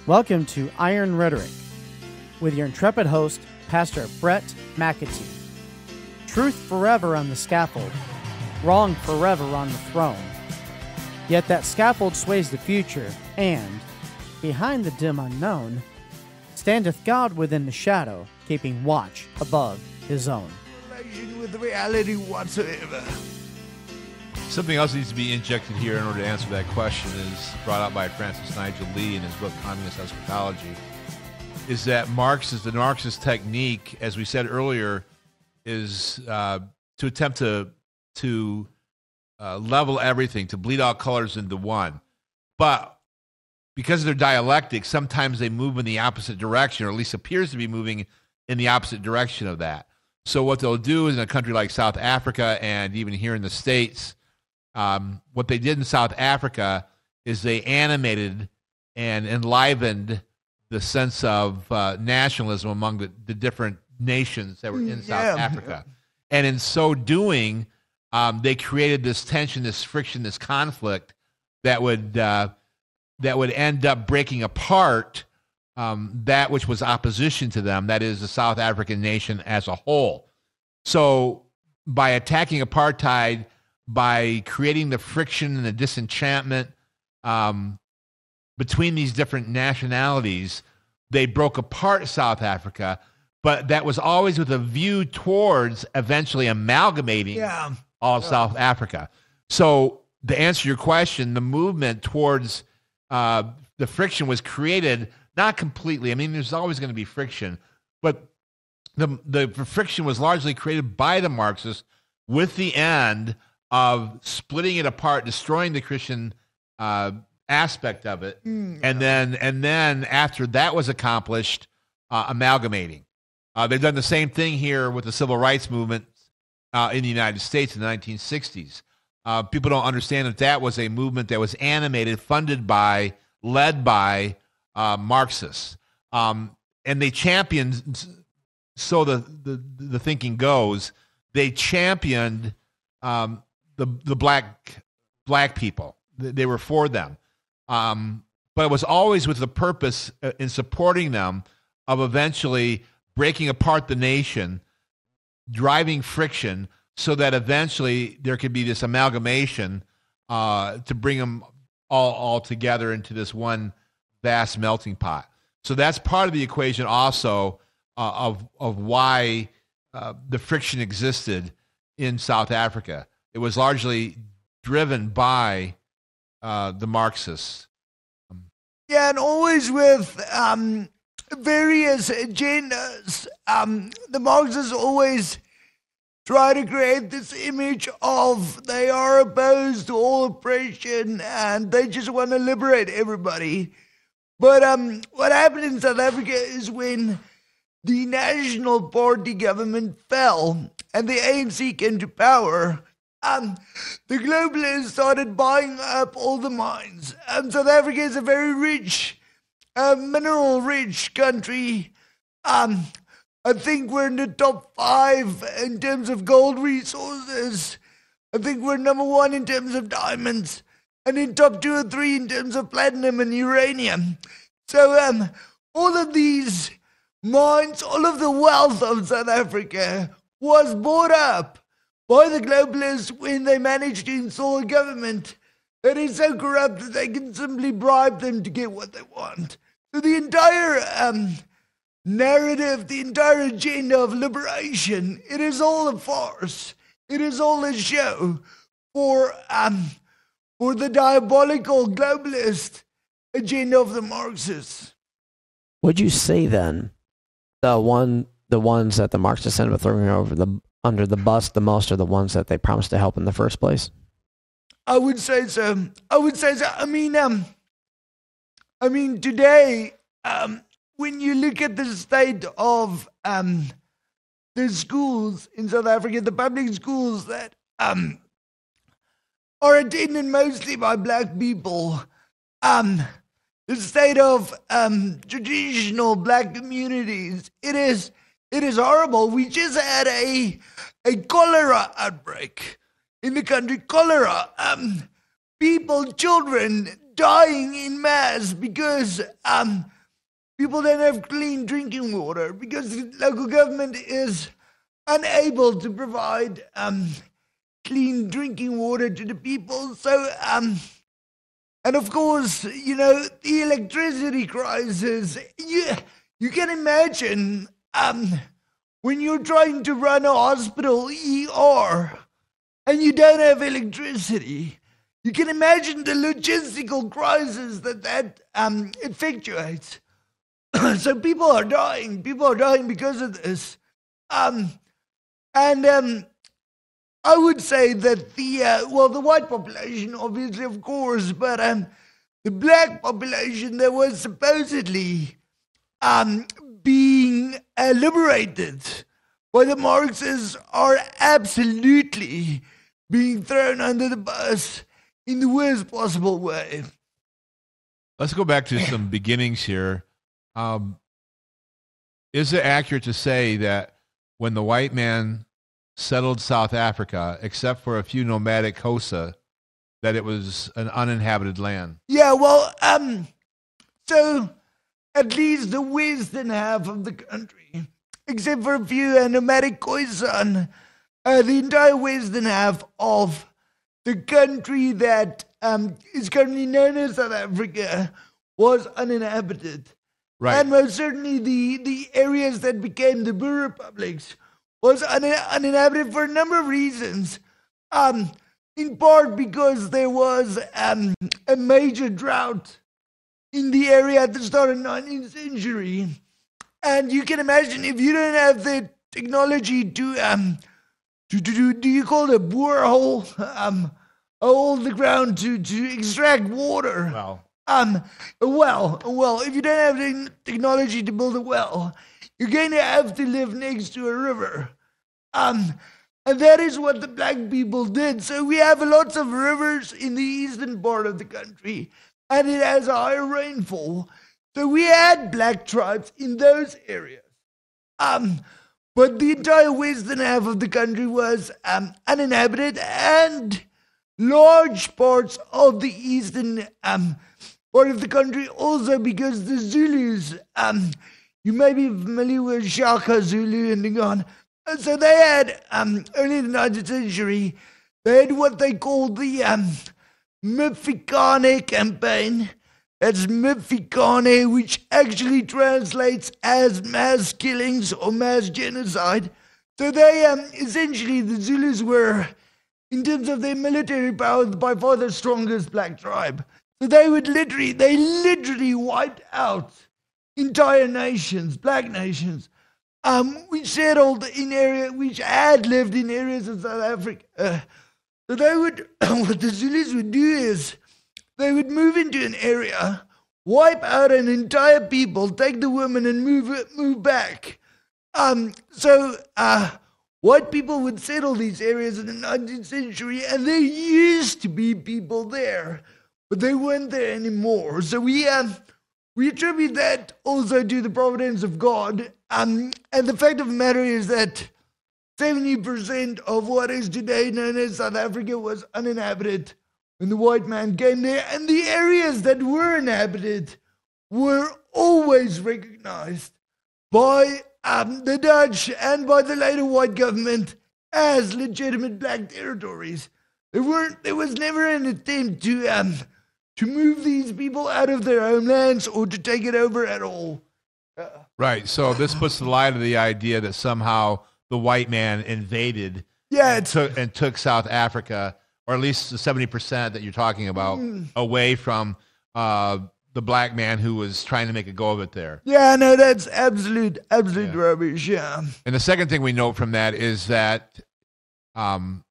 Welcome to Iron Rhetoric with your intrepid host, Pastor Bret McAtee. Truth forever on the scaffold, wrong forever on the throne. Yet that scaffold sways the future, and, behind the dim unknown, standeth God within the shadow, keeping watch above his own. Relation with reality whatsoever. Something else needs to be injected here in order to answer that question is brought out by Francis Nigel Lee in his book Communist Eschatology, is that the Marxist technique, as we said earlier, is to attempt to level everything, to bleed all colors into one. But because of their dialectic, sometimes they move in the opposite direction, or at least appears to be moving in the opposite direction of that. So what they'll do is in a country like South Africa and even here in the States, what they did in South Africa is they animated and enlivened the sense of nationalism among the different nations that were in South Africa. And in so doing, they created this tension, this friction, this conflict that would end up breaking apart that which was opposition to them, that is the South African nation as a whole. So by attacking apartheid, by creating the friction and the disenchantment between these different nationalities, they broke apart South Africa, but that was always with a view towards eventually amalgamating all of South Africa. So to answer your question, the movement towards the friction was created, not completely. I mean, there's always going to be friction, but the friction was largely created by the Marxists with the end of splitting it apart, destroying the Christian aspect of it, and then after that was accomplished, amalgamating. They've done the same thing here with the civil rights movement in the United States in the 1960s. People don't understand that was a movement that was animated, funded by, led by Marxists, and they championed. So the thinking goes, they championed the black people. They were for them. But it was always with the purpose in supporting them of eventually breaking apart the nation, driving friction so that eventually there could be this amalgamation to bring them all together into this one vast melting pot. So that's part of the equation also of why the friction existed in South Africa. It was largely driven by the Marxists. Yeah, and always with various agendas. The Marxists always try to create this image of they are opposed to all oppression and they just want to liberate everybody. But what happened in South Africa is when the National Party government fell and the ANC came to power, the globalists started buying up all the mines. South Africa is a very rich, mineral-rich country. I think we're in the top 5 in terms of gold resources. I think we're number 1 in terms of diamonds, and in top 2 or 3 in terms of platinum and uranium. So all of these mines, all of the wealth of South Africa was bought up by the globalists when they managed to install a government that is so corrupt that they can simply bribe them to get what they want. So the entire narrative, the entire agenda of liberation, it is all a farce. It is all a show for the diabolical globalist agenda of the Marxists. Would you say then the ones that the Marxists end up throwing under the bus the most are the ones that they promised to help in the first place? I would say so. I mean today, when you look at the state of the schools in South Africa, the public schools that are attended mostly by black people, the state of traditional black communities, it is horrible. We just had a cholera outbreak in the country. Cholera. Children dying in mass because people don't have clean drinking water because the local government is unable to provide clean drinking water to the people. So, and of course, the electricity crisis, you can imagine when you're trying to run a hospital ER and you don't have electricity, you can imagine the logistical crisis that effectuates. So people are dying because of this. And I would say that the white population, obviously, of course, but the black population that was supposedly being liberated by the Marxists are absolutely being thrown under the bus in the worst possible way. Let's go back to some beginnings here. Is it accurate to say that when the white man settled South Africa, except for a few nomadic Xhosa, that it was an uninhabited land? Yeah, well, so at least the western half of the country, except for a few nomadic Khoisan, the entire western half of the country that is currently known as South Africa was uninhabited. Right. And most certainly the areas that became the Boer republics was uninhabited for a number of reasons. In part because there was a major drought in the area at the start of the 19th century. And you can imagine if you don't have the technology to do you call it a borehole? Hold the ground to extract water. Wow. A well, if you don't have the technology to build a well, you're going to have to live next to a river. And that is what the black people did. So we have lots of rivers in the eastern part of the country, and it has a higher rainfall. So we had black tribes in those areas. But the entire western half of the country was uninhabited, and large parts of the eastern part of the country also, because the Zulus, you may be familiar with Shaka Zulu and Ngana. So they had, early in the 19th century, they had what they called the Mfikane campaign. That's Mfikane, which actually translates as mass killings or mass genocide. So they, essentially, the Zulus were, in terms of their military power, by far the strongest black tribe. So they literally wiped out entire nations, black nations, which settled in areas, which had lived in areas of South Africa. So they would, what the Zulus would do is, they would move into an area, wipe out an entire people, take the women and move back. So white people would settle these areas in the 19th century, and there used to be people there, but they weren't there anymore. So we attribute that also to the providence of God. And the fact of the matter is that 70% of what is today known as South Africa was uninhabited when the white man came there. And the areas that were inhabited were always recognized by the Dutch and by the later white government as legitimate black territories. There was never an attempt to move these people out of their homelands or to take it over at all. Right. So this puts the light of the idea that somehow the white man invaded and took South Africa, or at least the 70% that you're talking about, away from the black man who was trying to make a go of it there. Yeah, no, that's absolute rubbish, yeah. And the second thing we note from that is that the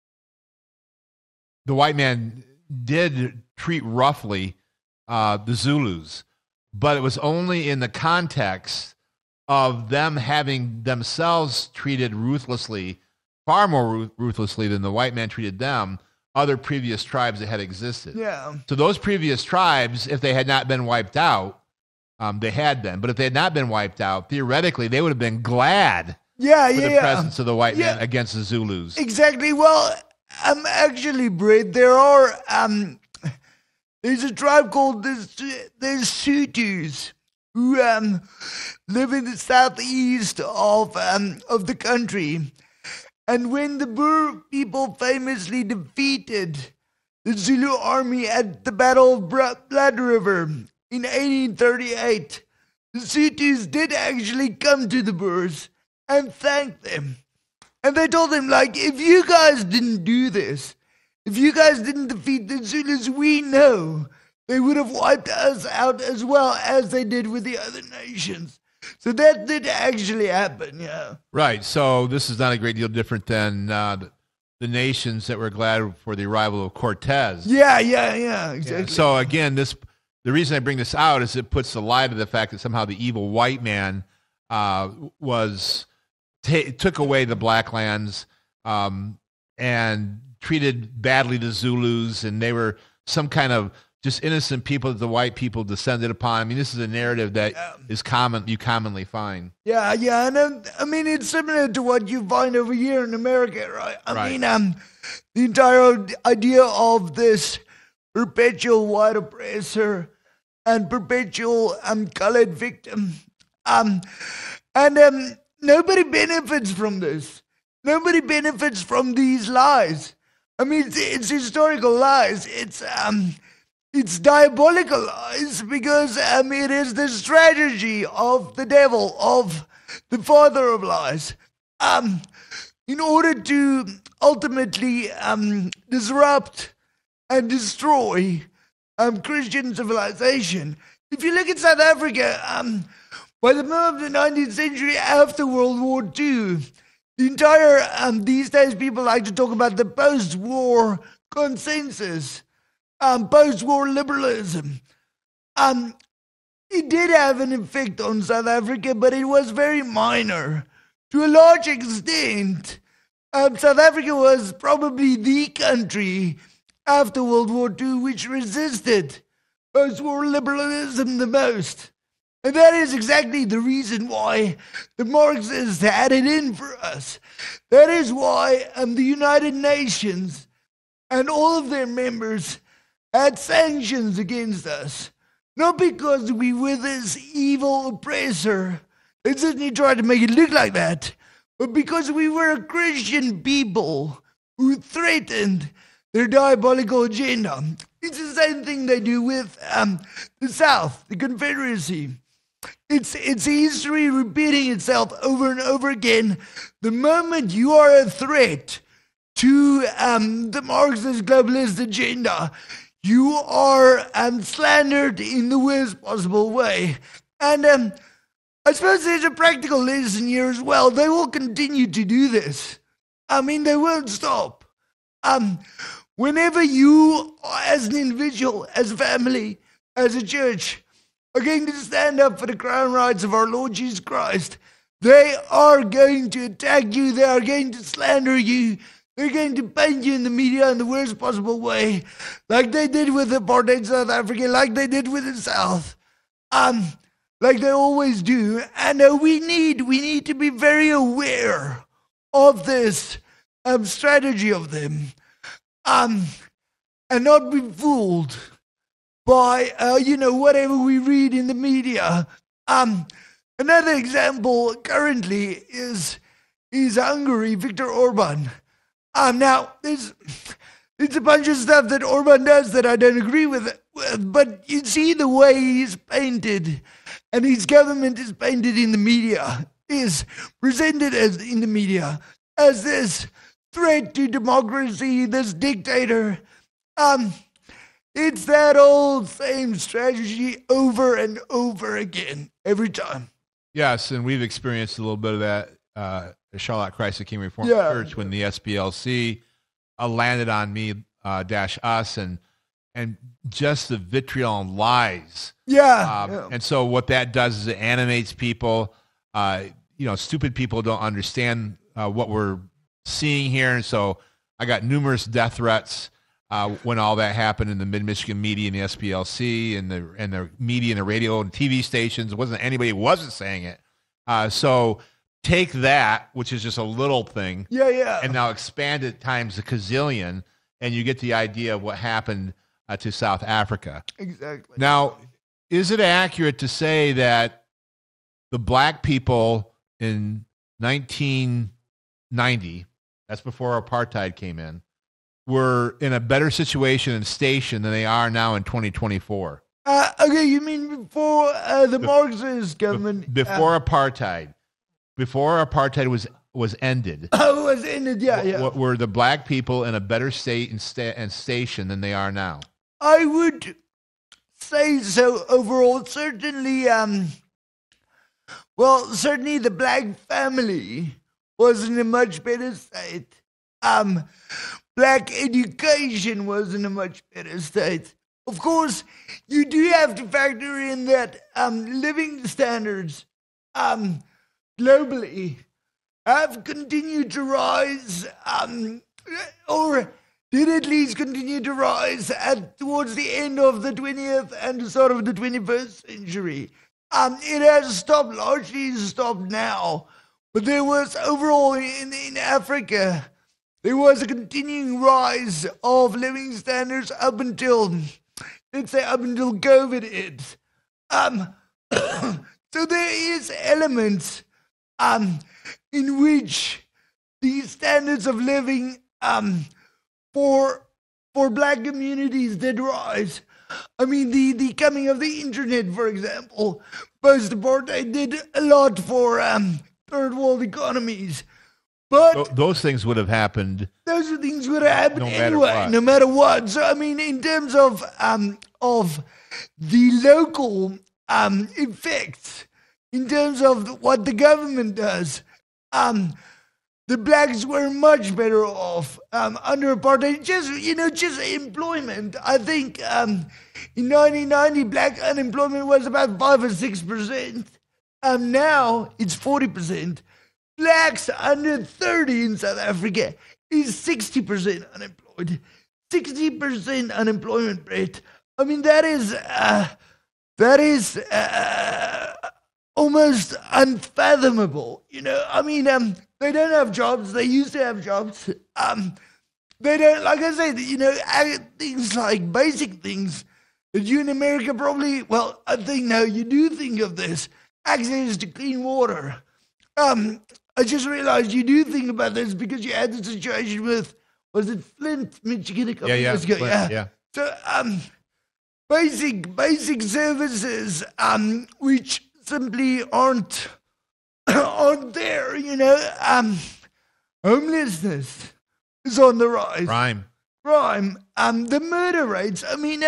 white man did treat roughly the Zulus, but it was only in the context of them having themselves treated ruthlessly, far more ruthlessly than the white man treated them, other previous tribes that had existed. Yeah. So those previous tribes, if they had not been wiped out, they had been, but if they had not been wiped out, theoretically, they would have been glad for the presence of the white man against the Zulus. Exactly. Well, actually, Bret, there are, there's a tribe called the Sutus, who live in the southeast of the country. And when the Boer people famously defeated the Zulu army at the Battle of Blood River in 1838, the Sotho's did actually come to the Boers and thank them. And they told them, like, if you guys didn't do this, if you guys didn't defeat the Zulus, we know they would have wiped us out as well as they did with the other nations. So that did actually happen, yeah. Right. So this is not a great deal different than the nations that were glad for the arrival of Cortez. Yeah, exactly. Yeah. So again, the reason I bring this out is it puts the lie to the fact that somehow the evil white man took away the black lands and treated badly the Zulus, and they were some kind of just innocent people that the white people descended upon. I mean, this is a narrative that is common. You commonly find. Yeah, and I mean, it's similar to what you find over here in America, right? I mean, the entire idea of this perpetual white oppressor and perpetual colored victim, nobody benefits from this. Nobody benefits from these lies. I mean, it's historical lies. It's diabolical lies because it is the strategy of the devil, of the father of lies, in order to ultimately disrupt and destroy Christian civilization. If you look at South Africa, by the middle of the 19th century, after World War II, the entire, these days people like to talk about the post-war consensus, post-war liberalism. It did have an effect on South Africa, but it was very minor. To a large extent, South Africa was probably the country after World War II which resisted post-war liberalism the most. And that is exactly the reason why the Marxists had it in for us. That is why the United Nations and all of their members had sanctions against us. Not because we were this evil oppressor. They certainly tried to make it look like that. But because we were a Christian people who threatened their diabolical agenda. It's the same thing they do with the South, the Confederacy. It's history repeating itself over and over again. The moment you are a threat to the Marxist globalist agenda, you are slandered in the worst possible way. And I suppose there's a practical lesson here as well. They will continue to do this. I mean, they won't stop. Whenever you, as an individual, as a family, as a church, are going to stand up for the crown rights of our Lord Jesus Christ, they are going to attack you. They are going to slander you. They're going to paint you in the media in the worst possible way, like they did with apartheid South Africa, like they did with the South, like they always do. And we need to be very aware of this strategy of them, and not be fooled by whatever we read in the media. Another example currently is Hungary, Viktor Orban. Now there's a bunch of stuff that Orban does that I don't agree with, but you see the way he's painted, and his government is painted in the media, is presented as in the media as this threat to democracy, this dictator. It's that old same strategy over and over again, every time. Yes, and we've experienced a little bit of that at Charlotte Christ the King Reformed Church when the SPLC landed on me, us, and just the vitriol and lies. And so what that does is it animates people. Stupid people don't understand what we're seeing here, and so I got numerous death threats when all that happened in the Mid-Michigan media and the SPLC and the media and the radio and TV stations. It wasn't anybody who wasn't saying it. So take that, which is just a little thing, and now expand it times a gazillion, and you get the idea of what happened to South Africa. Exactly. Now, is it accurate to say that the black people in 1990, that's before apartheid came in, were in a better situation and station than they are now in 2024? Okay, you mean before the Marxist government? Before apartheid. Before apartheid was ended. Oh, it was ended, yeah. Were the black people in a better state and station than they are now? I would say so overall. Certainly, certainly the black family was in a much better state. Black education was in a much better state. Of course, you do have to factor in that living standards globally have continued to rise, or did at least continue to rise towards the end of the 20th and the start of the 21st century. It has largely stopped now, but there was overall in Africa, there was a continuing rise of living standards up until COVID hit. So there is elements in which the standards of living for black communities did rise. I mean, the coming of the internet, for example, post-apartheid did a lot for third world economies. But those things would have happened. Those things would have happened anyway, no matter what. So I mean, in terms of the local effects, in terms of what the government does, the blacks were much better off under apartheid. Just employment. I think in 1990, black unemployment was about 5 or 6%. Now it's 40%. Blacks under 30 in South Africa is 60% unemployed. 60% unemployment rate. I mean, that is almost unfathomable. I mean, they don't have jobs. They used to have jobs. They don't, like I said, things like basic things that you in America probably, well, I think now you do think of this, access to clean water. I just realized you do think about this because you had the situation with, was it Flint, Michigan, a couple years ago? Yeah. So, basic services, which simply aren't there, homelessness is on the rise. Crime, the murder rates. I mean,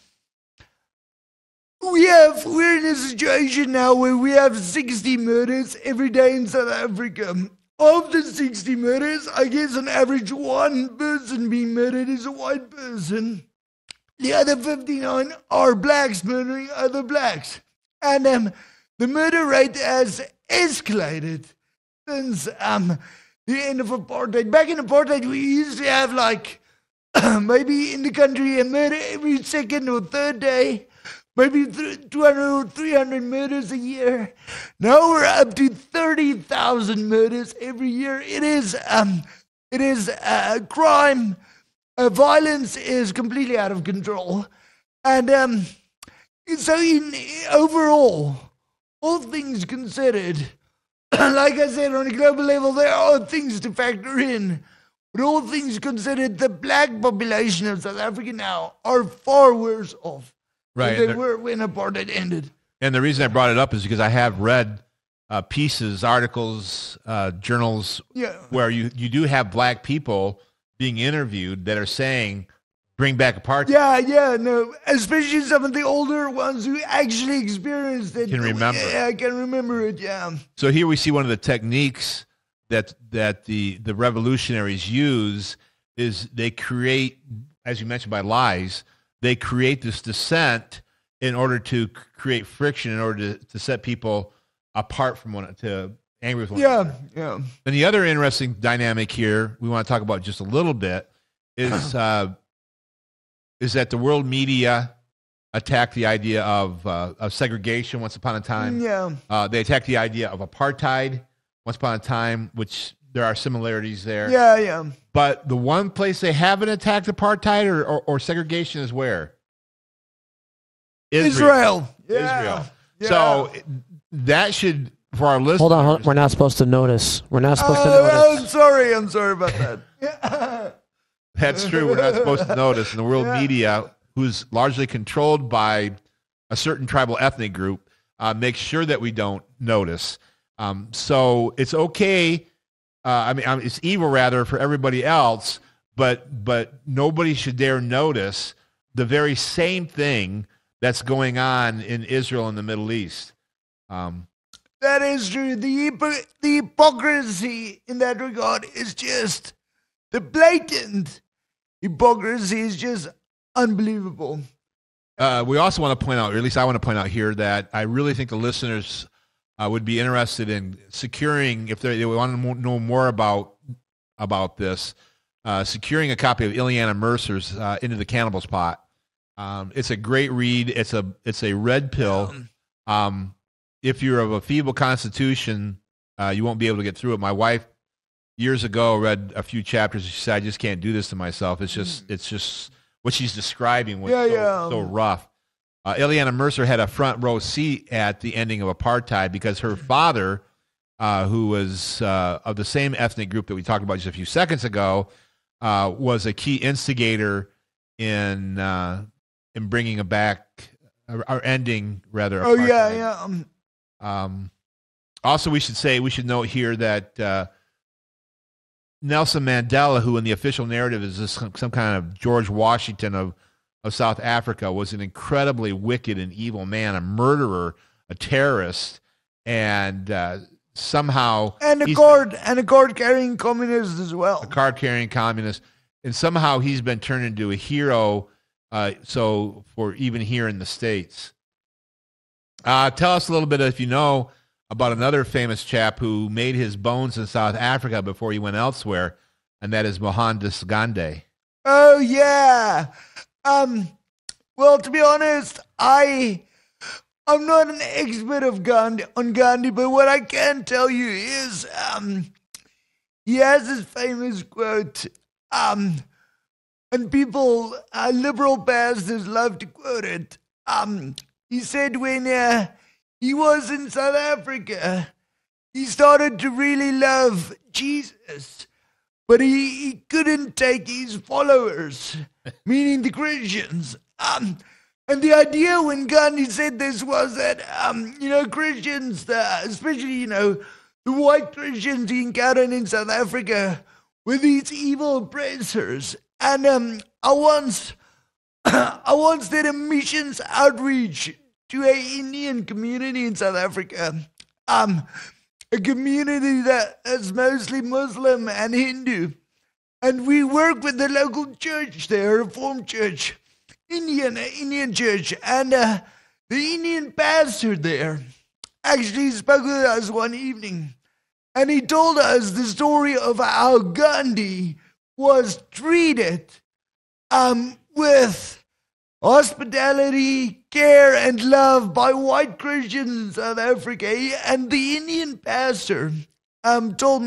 we're in a situation now where we have 60 murders every day in South Africa. Of the 60 murders, I guess on average one person being murdered is a white person. The other 59 are blacks murdering other blacks. And the murder rate has escalated since the end of apartheid. Back in apartheid, we used to have maybe in the country a murder every second or third day. Maybe 200 or 300 murders a year. Now we're up to 30,000 murders every year. It is crime. Violence is completely out of control. And so overall, all things considered, like I said, on a global level, there are things to factor in. But all things considered, the black population of South Africa now are far worse off. Right. They were when apartheid ended. And the reason I brought it up is because I have read pieces, articles, journals where you do have black people being interviewed that are saying, bring back apartheid. No, especially some of the older ones who actually experienced it. Can remember. Yeah, I can remember it, yeah. So here we see one of the techniques that the revolutionaries use is they create, as you mentioned, by lies, they create this dissent in order to create friction, in order to set people apart from angry with one another. Yeah. And the other interesting dynamic here we want to talk about just a little bit is that the world media attacked the idea of segregation once upon a time. Yeah. They attacked the idea of apartheid once upon a time, which there are similarities there. Yeah. But the one place they haven't attacked apartheid or segregation is where? Israel. Israel. So that should, for our listeners. Hold on. We're not supposed to notice. We're not supposed to notice. I'm sorry about that. That's true. We're not supposed to notice. And the world media, who's largely controlled by a certain tribal ethnic group, makes sure that we don't notice. So it's okay. It's evil rather for everybody else, but nobody should dare notice the very same thing that's going on in Israel and the Middle East. That is true. The hypocrisy in that regard is just, the blatant hypocrisy is just unbelievable. We also want to point out, or at least I want to point out here, that I really think the listeners would be interested in securing, if they want to know more about this, securing a copy of Ileana Mercer's Into the Cannibal's Pot. It's a great read. It's a red pill. If you're of a feeble constitution, you won't be able to get through it. My wife years ago read a few chapters. She said, "I just can't do this to myself." It's just what she's describing was so rough. Ileana Mercer had a front row seat at the ending of apartheid because her father, who was of the same ethnic group that we talked about just a few seconds ago, was a key instigator in bringing back or ending rather. Apartheid. Also, we should note here that Nelson Mandela, who in the official narrative is some kind of George Washington of South Africa, was an incredibly wicked and evil man, a murderer, a terrorist, and somehow a card-carrying communist as well. A card-carrying communist, and somehow he's been turned into a hero. So for even here in the States, tell us a little bit, if you know, about another famous chap who made his bones in South Africa before he went elsewhere, and that is Mohandas Gandhi. Oh yeah. Well, to be honest, I'm not an expert on Gandhi, but what I can tell you is, he has this famous quote, and people, liberal pastors love to quote it. He said when he was in South Africa, he started to really love Jesus, but he couldn't take his followers, meaning the Christians. And the idea when Gandhi said this was that, Christians, especially, the white Christians he encountered in South Africa, were these evil oppressors. And I once did a missions outreach to an Indian community in South Africa, a community that is mostly Muslim and Hindu. And we work with the local church there, a Reformed church, Indian church. And the Indian pastor there actually spoke with us one evening. And he told us the story of how Gandhi was treated with hospitality, care, and love by white Christians in South Africa. And the Indian pastor told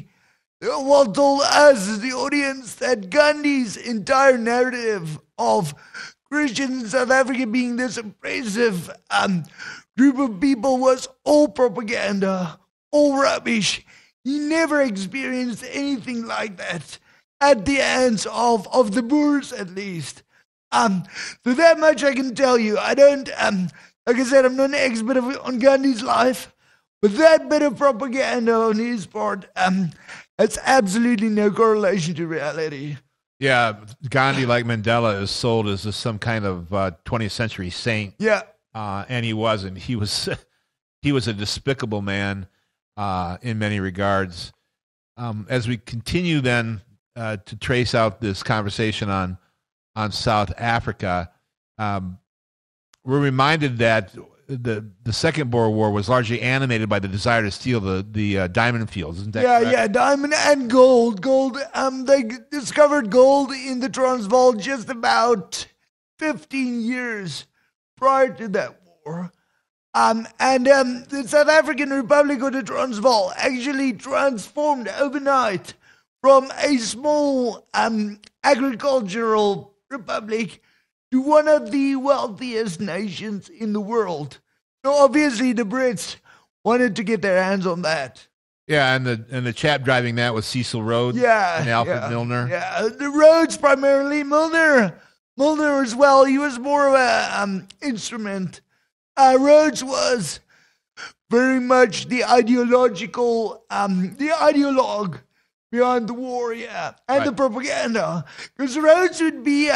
us, the audience, that Gandhi's entire narrative of Christians in South Africa being this oppressive group of people was all propaganda, all rubbish. He never experienced anything like that at the hands of the Boers, at least. So that much I can tell you. I don't, like I said, I'm not an expert on Gandhi's life, but that bit of propaganda on his part, has absolutely no correlation to reality. Yeah, Gandhi, like Mandela, is sold as some kind of 20th century saint. Yeah, and he wasn't. He was a despicable man in many regards. As we continue then to trace out this conversation on South Africa, we're reminded that the Second Boer War was largely animated by the desire to steal the diamond fields. Isn't that correct? Yeah, diamond and gold. They discovered gold in the Transvaal just about 15 years prior to that war. The South African Republic of the Transvaal actually transformed overnight from a small agricultural republic to one of the wealthiest nations in the world. So obviously the Brits wanted to get their hands on that. Yeah, and the chap driving that was Cecil Rhodes and Alfred Milner. Yeah, the Rhodes primarily. Milner as well. He was more of a instrument. Rhodes was very much the ideological, the ideologue behind the war, and the propaganda. Because Rhodes would be,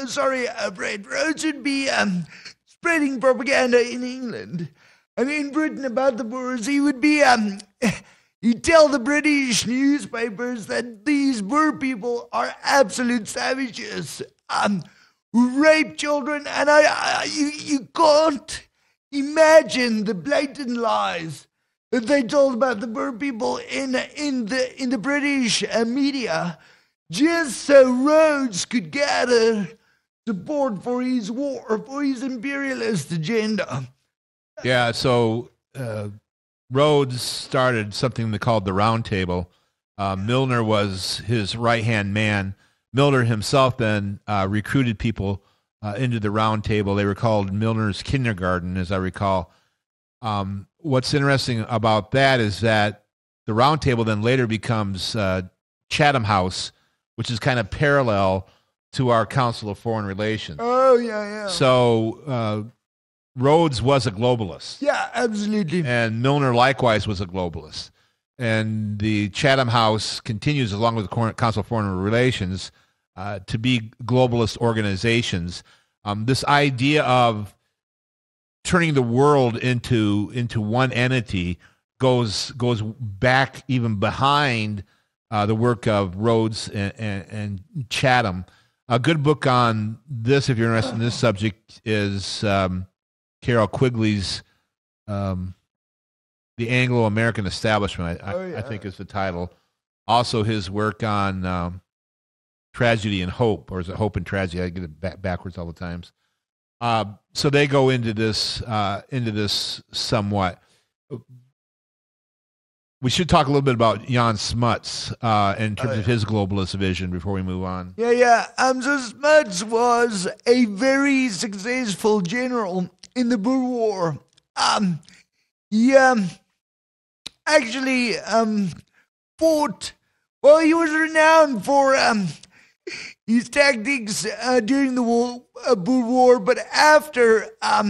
Rhodes would be spreading propaganda in England. And in Britain about the Boers, he would be, he'd tell the British newspapers that these Boer people are absolute savages, who rape children, and you can't imagine the blatant lies that they told about the Boer people in the British media, just so Rhodes could gather support for his war, for his imperialist agenda. Yeah, so Rhodes started something they called the Round Table. Milner was his right-hand man. Milner himself then recruited people into the Round Table. They were called Milner's Kindergarten, as I recall. What's interesting about that is that the Round Table then later becomes Chatham House, which is kind of parallel to our Council of Foreign Relations. Oh, yeah. So Rhodes was a globalist. Yeah, absolutely. And Milner likewise was a globalist. And the Chatham House continues, along with the Council of Foreign Relations, to be globalist organizations. This idea of turning the world into one entity goes back even behind the work of Rhodes and Chatham. A good book on this, if you're interested in this subject, is Carol Quigley's The Anglo-American Establishment, I think is the title. Also his work on Tragedy and Hope, or is it Hope and Tragedy? I get it backwards all the times. So they go into this somewhat. We should talk a little bit about Jan Smuts in terms of his globalist vision before we move on. Yeah. So Smuts was a very successful general in the Boer War. He actually fought. Well, he was renowned for his tactics during the Boer War, but after,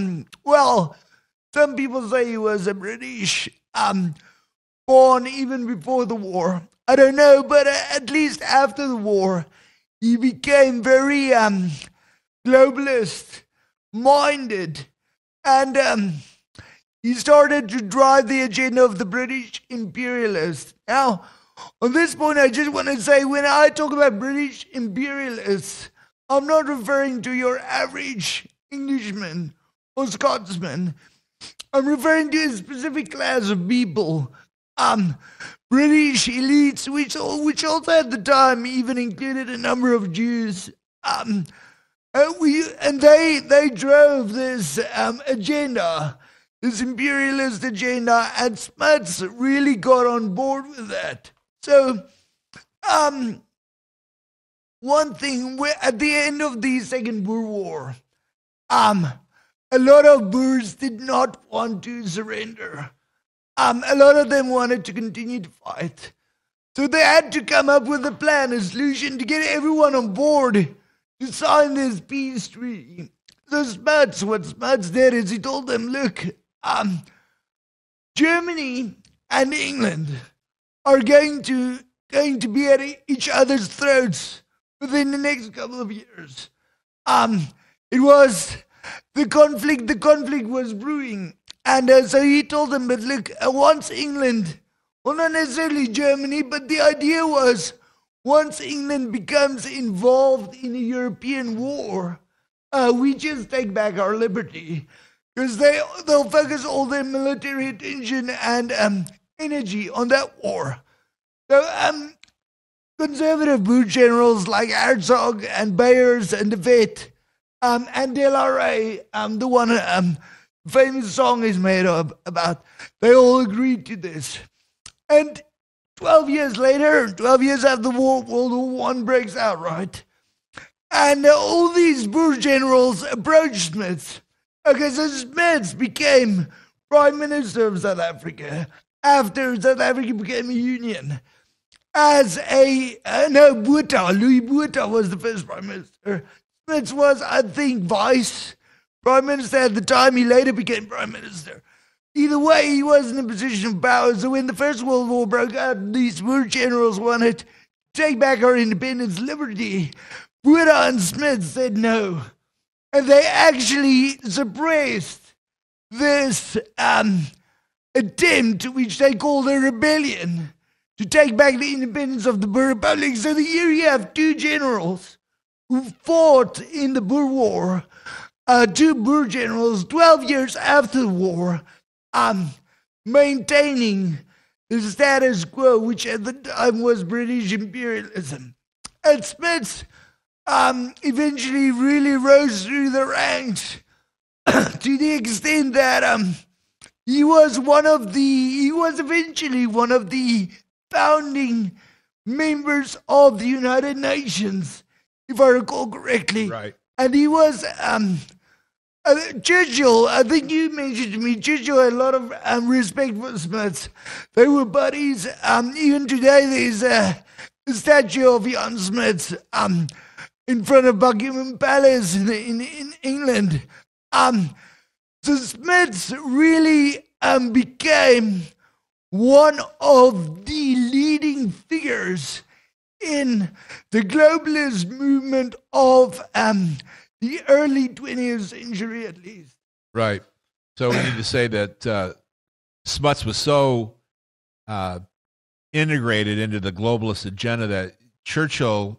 some people say he was a British born even before the war. I don't know, but at least after the war, he became very globalist-minded, and he started to drive the agenda of the British imperialists. Now, on this point, I just want to say, when I talk about British imperialists, I'm not referring to your average Englishman or Scotsman. I'm referring to a specific class of people, British elites, which also at the time even included a number of Jews. They drove this agenda, this imperialist agenda, and Smuts really got on board with that. So, one thing, at the end of the Second Boer War, a lot of Boers did not want to surrender. A lot of them wanted to continue to fight. So they had to come up with a plan, a solution to get everyone on board to sign this peace treaty. So what Smuts did is he told them, look, Germany and England are going to be at each other's throats within the next couple of years. It was the conflict was brewing. And so he told them, but look, once England, well, not necessarily Germany, but the idea was once England becomes involved in a European war, we just take back our liberty. Because they'll focus all their military attention and energy on that war. So conservative Boer generals like Herzog and Beyers and de Wet and De La Rey, the one famous song is made about, they all agreed to this. And 12 years later, 12 years after the war, World War I breaks out, right? And all these Boer generals approached Smuts. Okay, so Smuts became Prime Minister of South Africa after South Africa became a union. As Botha, Louis Botha was the first Prime Minister. Smuts was, I think, Vice Prime Minister at the time. He later became Prime Minister. Either way, he was in a position of power. So when the First World War broke out, these Boer generals wanted to take back our independence, liberty. Botha and Smuts said no. And they actually suppressed this attempt, which they called a rebellion, to take back the independence of the Boer Republic. So here you have two generals who fought in the Boer War, two Boer generals 12 years after the war, maintaining the status quo, which at the time was British imperialism. And Smuts eventually really rose through the ranks to the extent that he was eventually one of the founding members of the United Nations, if I recall correctly. Right. And he was Churchill, I think you mentioned to me, Churchill had a lot of respect for Smuts. They were buddies. Even today, there's a statue of Jan Smuts in front of Buckingham Palace in England. So Smuts really became one of the leading figures in the globalist movement of the early 20th century, at least. Right. So we need to say that Smuts was so integrated into the globalist agenda that Churchill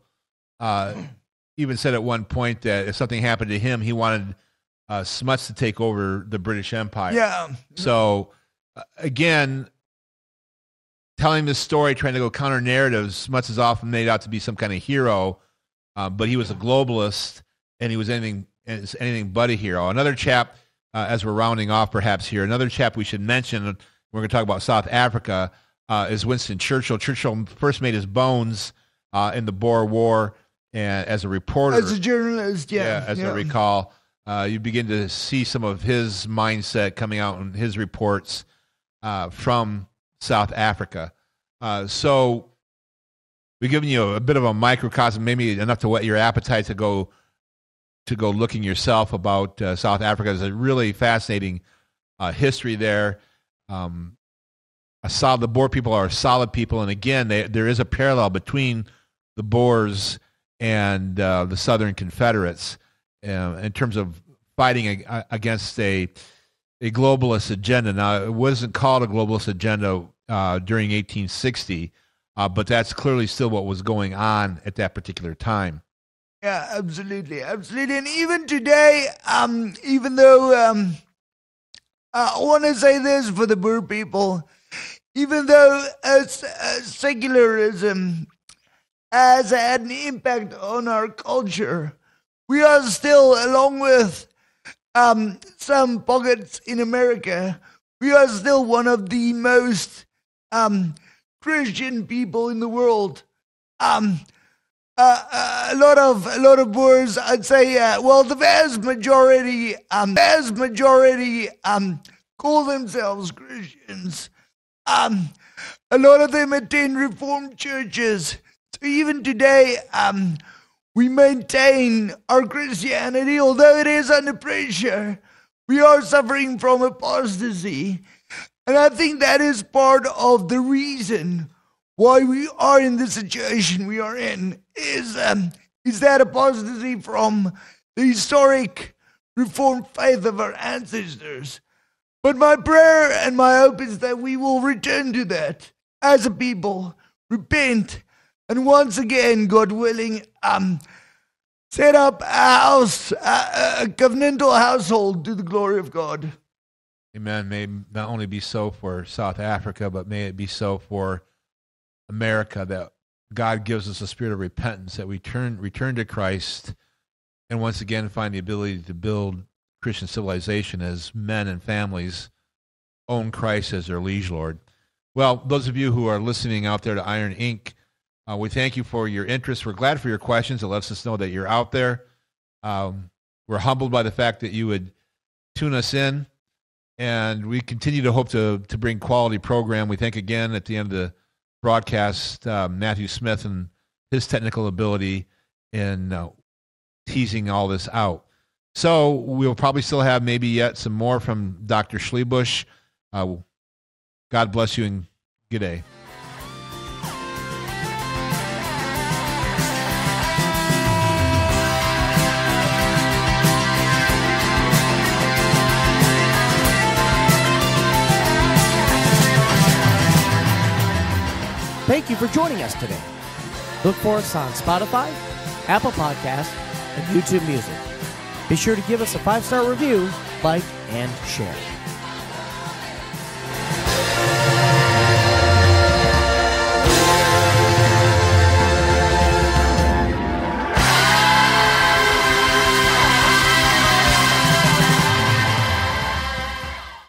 even said at one point that if something happened to him, he wanted Smuts to take over the British Empire. Yeah. So, again, telling this story, trying to go counter narratives, Smuts is often made out to be some kind of hero, but he was a globalist, and he was anything but a hero. Another chap, as we're rounding off perhaps here, another chap we should mention, we're going to talk about South Africa, is Winston Churchill. Churchill first made his bones in the Boer War and as a reporter. As a journalist, yeah. I recall. You begin to see some of his mindset coming out in his reports from South Africa. So we've given you a bit of a microcosm, maybe enough to whet your appetite to go looking yourself about South Africa. There's a really fascinating history there. The Boer people are solid people, and again, there is a parallel between the Boers and the Southern Confederates in terms of fighting against a globalist agenda. Now, it wasn't called a globalist agenda during 1860, but that's clearly still what was going on at that particular time. Yeah, absolutely. And even today, even though I want to say this for the Boer people, even though secularism has had an impact on our culture, we are still, along with some pockets in America, we are still one of the most Christian people in the world. A lot of Boers, I'd say, the vast majority call themselves Christians. A lot of them attend Reformed churches. So even today, we maintain our Christianity, although it is under pressure. We are suffering from apostasy. And I think that is part of the reason why we are in the situation we are in, is that apostasy from the historic Reformed faith of our ancestors. But my prayer and my hope is that we will return to that as a people, repent, and once again, God willing, set up a house, a covenantal household to the glory of God. Amen. May not only be so for South Africa, but may it be so for America, that God gives us a spirit of repentance, that we return to Christ, and once again find the ability to build Christian civilization as men and families own Christ as their liege Lord. Well, those of you who are listening out there to Iron Inc., We thank you for your interest. We're glad for your questions. It lets us know that you're out there. We're humbled by the fact that you would tune us in, and we continue to hope to bring quality program. We thank again at the end of the broadcast Matthew Smith and his technical ability in teasing all this out. So we'll probably still have maybe yet some more from Dr. Schlebusch. God bless you and good day. Thank you for joining us today. Look for us on Spotify, Apple Podcasts, and YouTube Music. Be sure to give us a 5-star review, like, and share.